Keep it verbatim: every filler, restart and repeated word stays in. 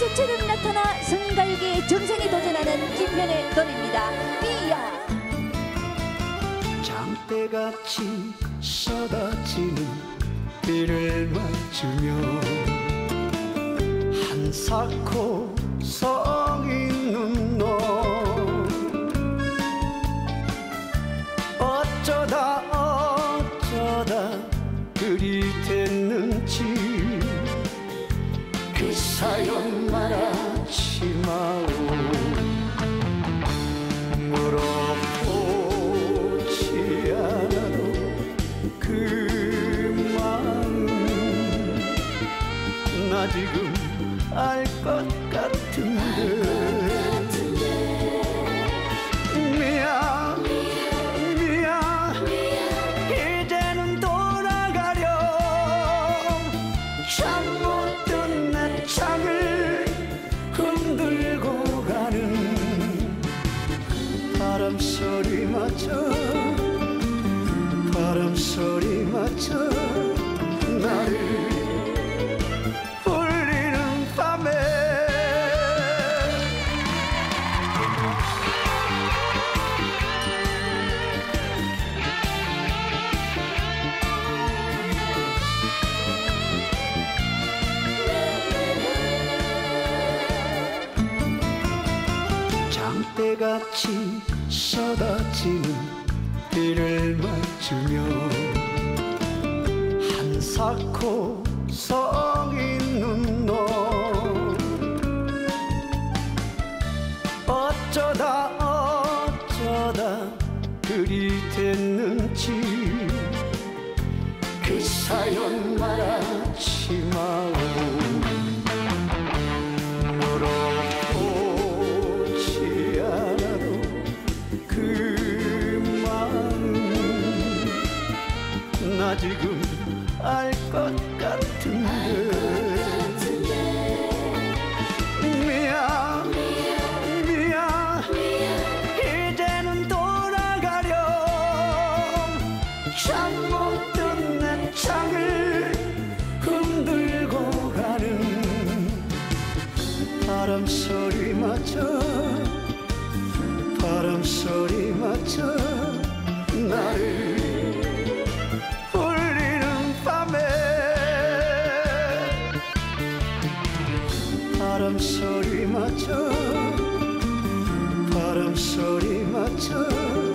기세처럼 나타나 성갈기의 정성에 도전하는 김현의 노래입니다. 미야. 장대같이 쏟아지는 비를 맞으며 한사코 성 있는 너 어쩌다 어쩌다 그리 됐는지 그 사연 말하지 마오. 물어보지 않아도 그 마음 나 지금 알 것 같은데 미안 미안 이제는 돌아가렴. 잠못든 내 창을 흔들고 가는 바람소리마저 바람소리마저 나를 장대같이 쏟아지는 비를 맞으며 한사코 성 있는 너 어쩌다 어쩌다 그리 됐는지 그 사연 말하지 마오. 나 지금 알 것 같은데 미안 미안 이제는 돌아가렴. 잠못든 내 창을 흔들고 가는 바람소리마저 바람소리마저 나를 바람소리마저 바람소리마저